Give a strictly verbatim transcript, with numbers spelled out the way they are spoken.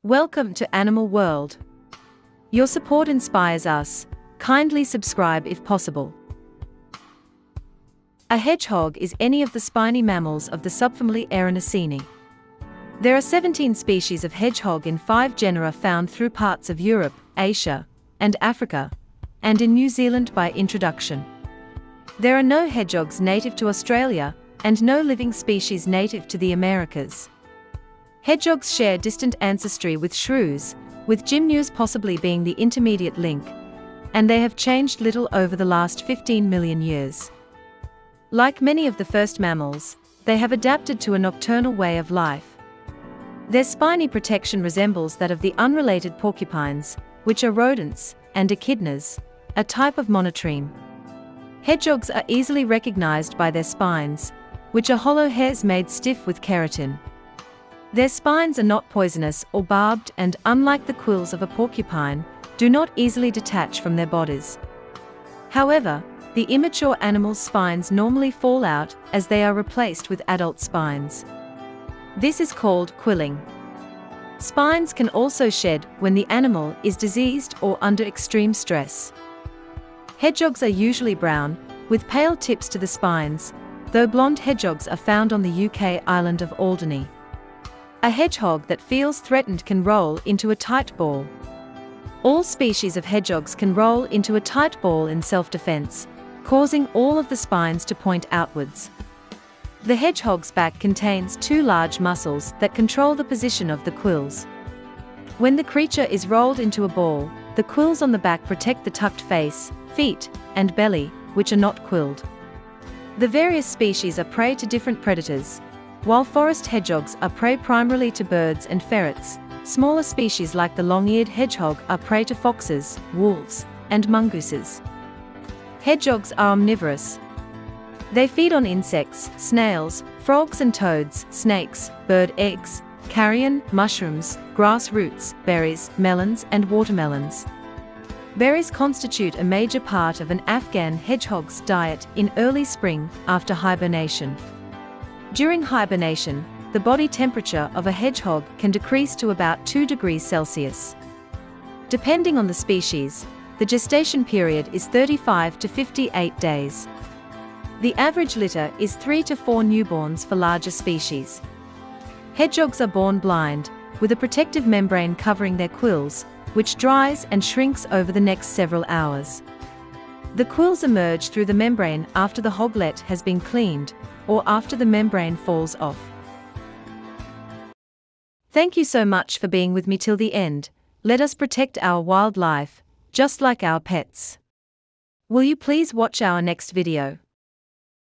Welcome to Animal World. Your support inspires us. Kindly subscribe if possible. A hedgehog is any of the spiny mammals of the subfamily Erinaceinae. There are seventeen species of hedgehog in five genera found through parts of Europe, Asia, and Africa, and in New Zealand by introduction. There are no hedgehogs native to Australia, and no living species native to the Americas. Hedgehogs share distant ancestry with shrews, with gymnures possibly being the intermediate link, and they have changed little over the last fifteen million years. Like many of the first mammals, they have adapted to a nocturnal way of life. Their spiny protection resembles that of the unrelated porcupines, which are rodents, and echidnas, a type of monotreme. Hedgehogs are easily recognized by their spines, which are hollow hairs made stiff with keratin. Their spines are not poisonous or barbed and, unlike the quills of a porcupine, do not easily detach from their bodies. However, the immature animal's spines normally fall out as they are replaced with adult spines. This is called quilling. Spines can also shed when the animal is diseased or under extreme stress. Hedgehogs are usually brown, with pale tips to the spines, though blonde hedgehogs are found on the U K island of Alderney. A hedgehog that feels threatened can roll into a tight ball. All species of hedgehogs can roll into a tight ball in self-defense, causing all of the spines to point outwards. The hedgehog's back contains two large muscles that control the position of the quills. When the creature is rolled into a ball, the quills on the back protect the tucked face, feet, and belly, which are not quilled. The various species are prey to different predators. While forest hedgehogs are prey primarily to birds and ferrets, smaller species like the long-eared hedgehog are prey to foxes, wolves, and mongooses. Hedgehogs are omnivorous. They feed on insects, snails, frogs and toads, snakes, bird eggs, carrion, mushrooms, grass roots, berries, melons, and watermelons. Berries constitute a major part of an Afghan hedgehog's diet in early spring after hibernation. During hibernation, the body temperature of a hedgehog can decrease to about two degrees Celsius. Depending on the species, the gestation period is thirty-five to fifty-eight days. The average litter is three to four newborns for larger species. Hedgehogs are born blind, with a protective membrane covering their quills, which dries and shrinks over the next several hours. The quills emerge through the membrane after the hoglet has been cleaned, or after the membrane falls off. Thank you so much for being with me till the end. Let us protect our wildlife, just like our pets. Will you please watch our next video?